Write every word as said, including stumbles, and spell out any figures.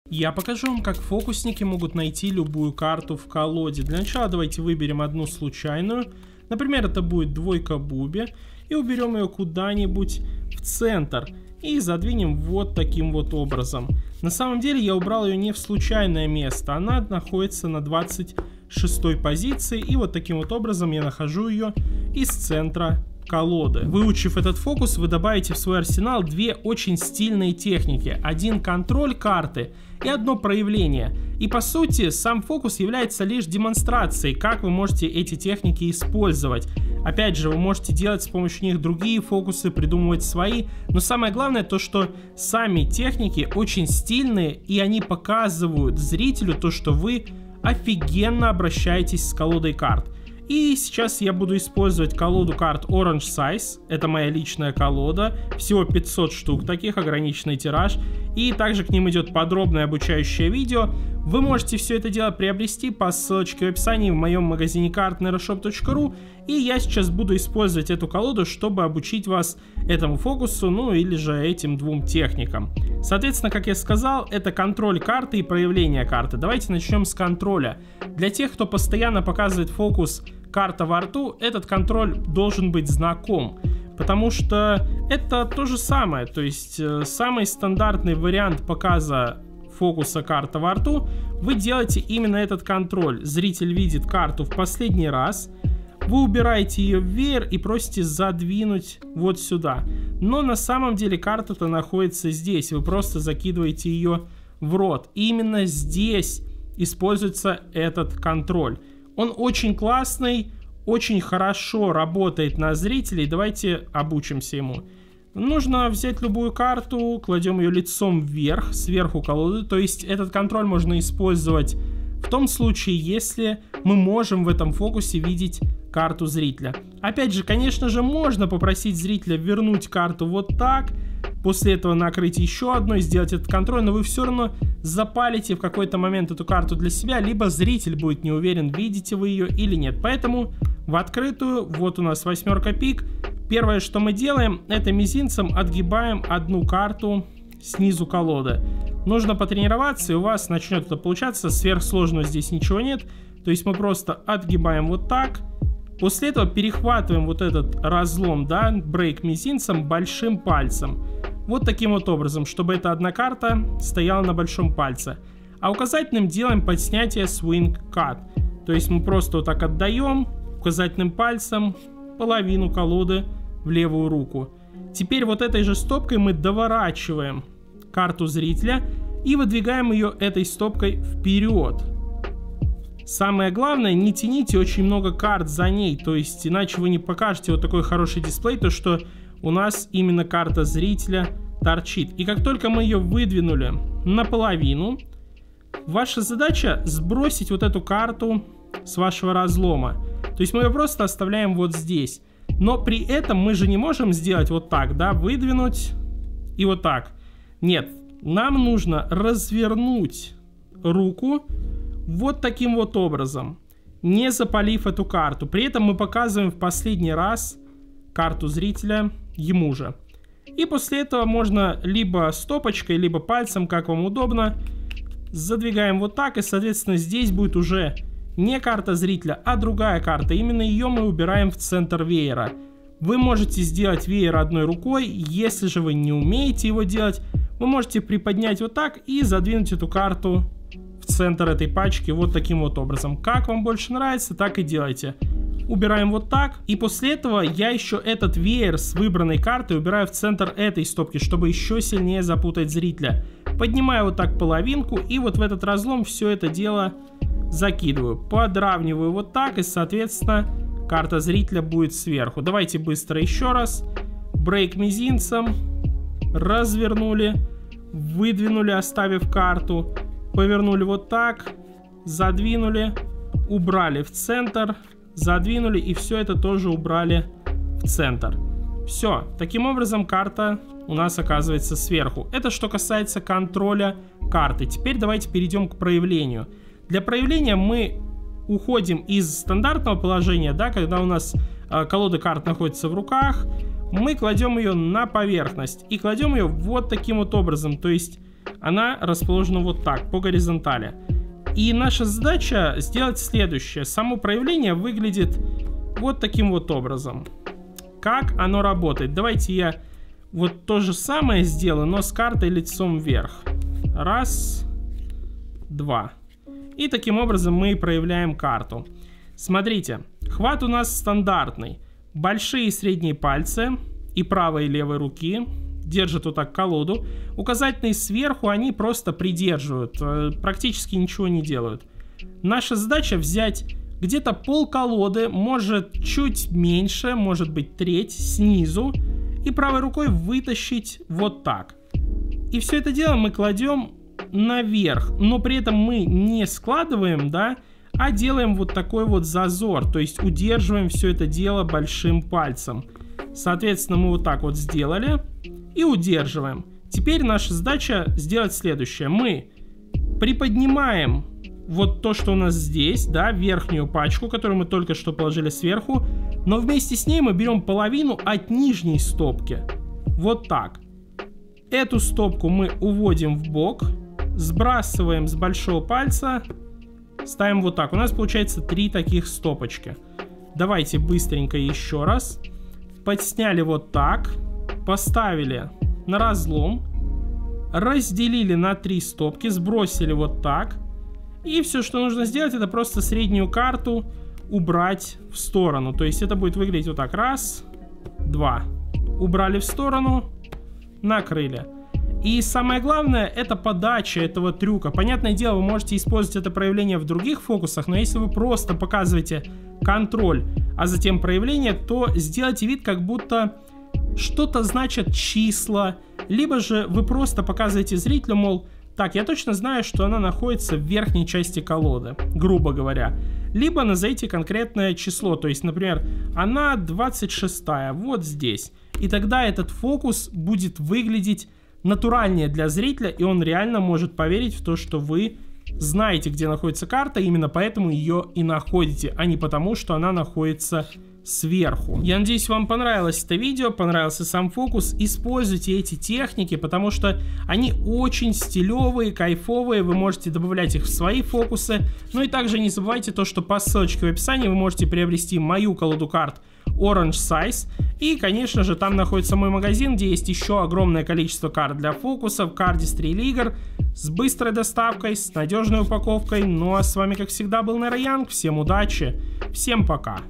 Я покажу вам, как фокусники могут найти любую карту в колоде. Для начала давайте выберем одну случайную. Например, это будет двойка Буби. И уберем ее куда-нибудь в центр. И задвинем вот таким вот образом. На самом деле я убрал ее не в случайное место. Она находится на двадцать шестой позиции. И вот таким вот образом я нахожу ее из центра колоды. Выучив этот фокус, вы добавите в свой арсенал две очень стильные техники. Один контроль карты и одно проявление. И по сути, сам фокус является лишь демонстрацией, как вы можете эти техники использовать. Опять же, вы можете делать с помощью них другие фокусы, придумывать свои. Но самое главное то, что сами техники очень стильные, и они показывают зрителю то, что вы офигенно обращаетесь с колодой карт. И сейчас я буду использовать колоду карт Orange Size. Это моя личная колода. Всего пятьсот штук таких, ограниченный тираж. И также к ним идет подробное обучающее видео. Вы можете все это дело приобрести по ссылочке в описании в моем магазине карт нейрошоп точка ру. И я сейчас буду использовать эту колоду, чтобы обучить вас этому фокусу, ну или же этим двум техникам. Соответственно, как я сказал, это контроль карты и проявление карты. Давайте начнем с контроля. Для тех, кто постоянно показывает фокус карта во рту, этот контроль должен быть знаком, потому что это то же самое, то есть э, самый стандартный вариант показа фокуса карта во рту, вы делаете именно этот контроль. Зритель видит карту в последний раз, вы убираете ее в веер и просите задвинуть вот сюда, но на самом деле карта-то находится здесь, вы просто закидываете ее в рот, и именно здесь используется этот контроль. Он очень классный, очень хорошо работает на зрителей. Давайте обучимся ему. Нужно взять любую карту, кладем ее лицом вверх, сверху колоды. То есть этот контроль можно использовать в том случае, если мы можем в этом фокусе видеть карту зрителя. Опять же, конечно же, можно попросить зрителя вернуть карту вот так. После этого накрыть еще одной, сделать этот контроль, но вы все равно запалите в какой-то момент эту карту для себя, либо зритель будет не уверен, видите вы ее или нет. Поэтому в открытую, вот у нас восьмерка пик. Первое, что мы делаем, это мизинцем отгибаем одну карту снизу колоды. Нужно потренироваться, и у вас начнет это получаться. Сверхсложного здесь ничего нет. То есть мы просто отгибаем вот так. После этого перехватываем вот этот разлом, да, брейк мизинцем большим пальцем. Вот таким вот образом, чтобы эта одна карта стояла на большом пальце. А указательным делаем подснятие Swing Cut. То есть мы просто вот так отдаем указательным пальцем половину колоды в левую руку. Теперь вот этой же стопкой мы доворачиваем карту зрителя и выдвигаем ее этой стопкой вперед. Самое главное, не тяните очень много карт за ней, то есть иначе вы не покажете вот такой хороший дисплей, то что у нас именно карта зрителя торчит. И как только мы ее выдвинули наполовину, ваша задача сбросить вот эту карту с вашего разлома. То есть мы ее просто оставляем вот здесь. Но при этом мы же не можем сделать вот так, да, выдвинуть и вот так. Нет, нам нужно развернуть руку вот таким вот образом, не запалив эту карту. При этом мы показываем в последний раз карту зрителя ему же. И после этого можно либо стопочкой, либо пальцем, как вам удобно, задвигаем вот так. И, соответственно, здесь будет уже не карта зрителя, а другая карта. Именно ее мы убираем в центр веера. Вы можете сделать веер одной рукой. Если же вы не умеете его делать, вы можете приподнять вот так и задвинуть эту карту в центр этой пачки вот таким вот образом. Как вам больше нравится, так и делайте. Убираем вот так. И после этого я еще этот веер с выбранной картой убираю в центр этой стопки, чтобы еще сильнее запутать зрителя. Поднимаю вот так половинку и вот в этот разлом все это дело закидываю. Подравниваю вот так, и соответственно карта зрителя будет сверху. Давайте быстро еще раз. Брейк мизинцем. Развернули. Выдвинули, оставив карту. Повернули вот так. Задвинули. Убрали в центр. Задвинули, и все это тоже убрали в центр. Все, таким образом карта у нас оказывается сверху. Это что касается контроля карты. Теперь давайте перейдем к проявлению. Для проявления мы уходим из стандартного положения, да, когда у нас э, колода карт находится в руках. Мы кладем ее на поверхность и кладем ее вот таким вот образом. То есть она расположена вот так, по горизонтали. И наша задача сделать следующее. Само проявление выглядит вот таким вот образом. Как оно работает? Давайте я вот то же самое сделаю, но с картой лицом вверх. Раз, два. И таким образом мы проявляем карту. Смотрите, хват у нас стандартный. Большие и средние пальцы и правой и левой руки держат вот так колоду. Указательные сверху, они просто придерживают, практически ничего не делают. Наша задача взять где-то пол колоды, может чуть меньше, может быть треть снизу, и правой рукой вытащить вот так. И все это дело мы кладем наверх, но при этом мы не складываем, да, а делаем вот такой вот зазор, то есть удерживаем все это дело большим пальцем. Соответственно, мы вот так вот сделали и удерживаем. Теперь наша задача сделать следующее. Мы приподнимаем вот то, что у нас здесь, да, верхнюю пачку, которую мы только что положили сверху, но вместе с ней мы берем половину от нижней стопки. Вот так. Эту стопку мы уводим в бок, сбрасываем с большого пальца, ставим вот так. У нас получается три таких стопочки. Давайте быстренько еще раз. Подсняли вот так, поставили на разлом, разделили на три стопки, сбросили вот так. И все, что нужно сделать, это просто среднюю карту убрать в сторону. То есть это будет выглядеть вот так. Раз, два. Убрали в сторону, накрыли. И самое главное, это подача этого трюка. Понятное дело, вы можете использовать это проявление в других фокусах, но если вы просто показываете контроль, а затем проявление, то сделайте вид, как будто что-то значат числа, либо же вы просто показываете зрителю, мол, так, я точно знаю, что она находится в верхней части колоды, грубо говоря. Либо назовите конкретное число, то есть, например, она двадцать шестая, вот здесь. И тогда этот фокус будет выглядеть натуральнее для зрителя, и он реально может поверить в то, что вы знаете, где находится карта, именно поэтому ее и находите, а не потому, что она находится сверху. Я надеюсь, вам понравилось это видео, понравился сам фокус. Используйте эти техники, потому что они очень стилевые, кайфовые, вы можете добавлять их в свои фокусы. Ну и также не забывайте то, что по ссылочке в описании вы можете приобрести мою колоду карт Orange Size. И, конечно же, там находится мой магазин, где есть еще огромное количество карт для фокусов, кардистри игр с быстрой доставкой, с надежной упаковкой. Ну а с вами, как всегда, был Нейроянг. Всем удачи, всем пока.